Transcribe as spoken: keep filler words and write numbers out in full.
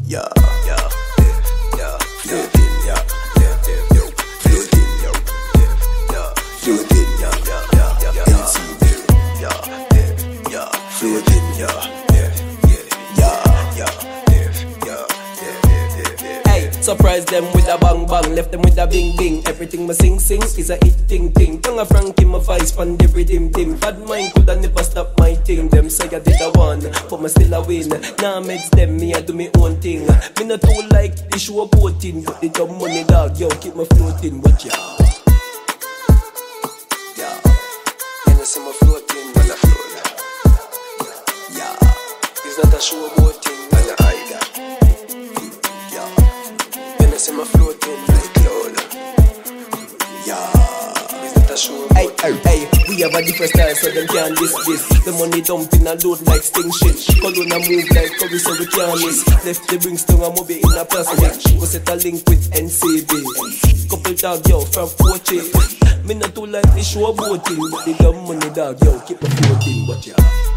yeah, yeah, yeah, floating, yeah, yeah, yeah, floating, yeah, yeah, floating, yeah, yeah, yeah, yeah, N C B, yeah, yeah, yeah, floating, yeah, yeah, yeah, yeah, yeah, yeah, yeah. Hey, surprise them with a bang bang, left them with a bing bing. Everything my sing sing is a hit ting ting. Tongue a Frankie my vice pan the rhythm dim. Bad mind coulda never stop my thing. Them say I did a one, but me still a win. Nah meds them, me I do me own thing. Me not too like the show potin, but the dumb money dog, yo keep me floating. But yeah, yeah, you know see me floating, man I float. Yeah, it's not a show potin, man I hide. Yeah, you know see me floating like cloud. Yeah, it's not a show. Hey, hey, hey, we have a different style so them can't diss this. The money dumping a load like sting shit. Colonna move like curry so we can't miss. Left the bring stone and move it in a plastic. Go set a link with N C B. Couple dog yo from Cours. Me not too like the show boating, but the dumb money dog yo keep me floating. But yeah.